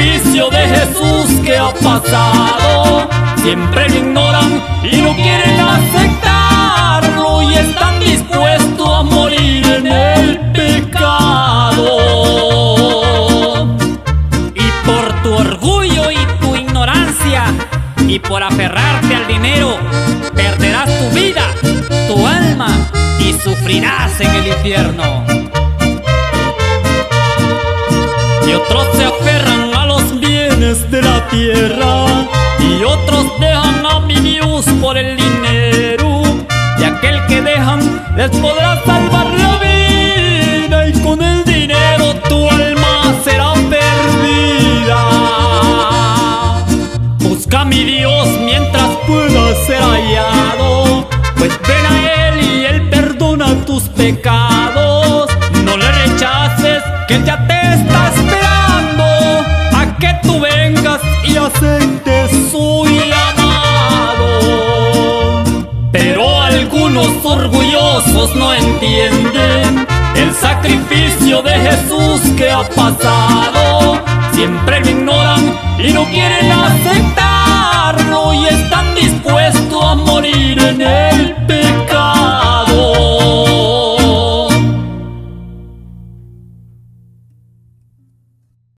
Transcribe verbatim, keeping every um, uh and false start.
sacrificio de Jesús que ha pasado. Siempre lo ignoran y no quieren aceptarlo, y están dispuestos a morir en el pecado. Y por tu orgullo y tu ignorancia, y por aferrarte al dinero, perderás tu vida, tu alma, y sufrirás en el infierno. Y otros se aferran a los bienes de la tierra, y otros dejan a mi Dios por el dinero. Y aquel que dejan les podrá salvar la vida, y con el dinero tu alma será perdida. Busca a mi Dios mientras pueda ser hallado, pues ven a Él y Él perdona tus pecados. No le rechaces, que Él ya te está esperando a que tú vengas y aceptes su llamado. Pero algunos orgullosos no entienden el sacrificio de Jesús que ha pasado. Siempre lo ignoran y no quieren aceptarlo, y están dispuestos a morir en él